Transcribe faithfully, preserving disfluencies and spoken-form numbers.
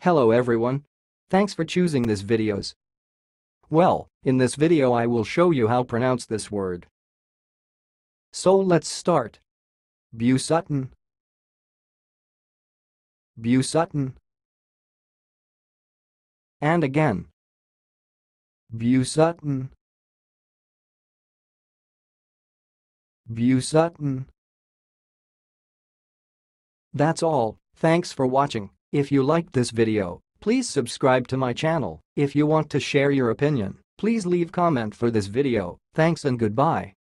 Hello everyone. Thanks for choosing this videos. Well, in this video I will show you how pronounce this word. So let's start. Busuttin. Busuttin. And again. Busuttin. Busuttin. That's all. Thanks for watching. If you liked this video, please subscribe to my channel. If you want to share your opinion, please leave comment for this video. Thanks and goodbye.